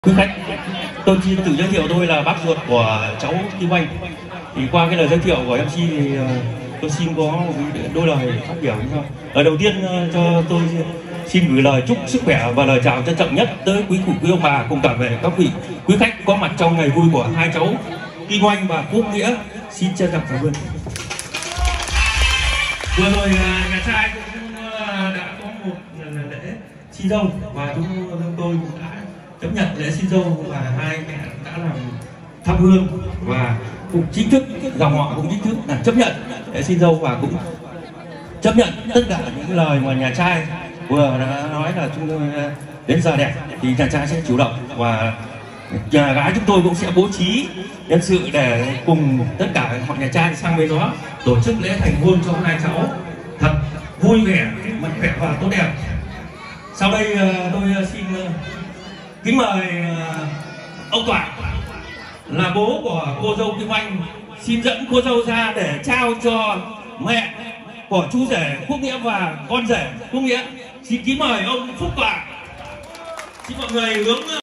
Quý khách, tôi xin tự giới thiệu, tôi là bác ruột của cháu Kim Anh. Thì qua cái lời giới thiệu của MC thì tôi xin có một đôi lời phát biểu như sau. Ở đầu tiên cho tôi xin gửi lời chúc sức khỏe và lời chào trân trọng nhất tới quý cụ, quý ông bà cùng cả về các vị quý khách có mặt trong ngày vui của hai cháu Kim Anh và Quốc Nghĩa. Xin trân trọng cảm ơn. Vừa rồi nhà trai cũng đã có một lễ xin dâu và chúng tôi cũng đã chấp nhận lễ xin dâu và hai mẹ đã làm thắp hương và cũng chính thức dòng họ cũng chính thức là chấp nhận lễ xin dâu và cũng chấp nhận tất cả những lời mà nhà trai vừa đã nói là chúng tôi đến giờ đẹp thì nhà trai sẽ chủ động và nhà gái chúng tôi cũng sẽ bố trí nhân sự để cùng tất cả họ nhà trai sang bên đó tổ chức lễ thành hôn cho hai cháu thật vui vẻ, mạnh khỏe và tốt đẹp. Sau đây tôi xin kính mời ông Toại là bố của cô dâu Kim Anh xin dẫn cô dâu ra để trao cho mẹ của chú rể Quốc Nghĩa và con rể Quốc Nghĩa. Xin kính mời ông Phúc Toại. Xin mọi người hướng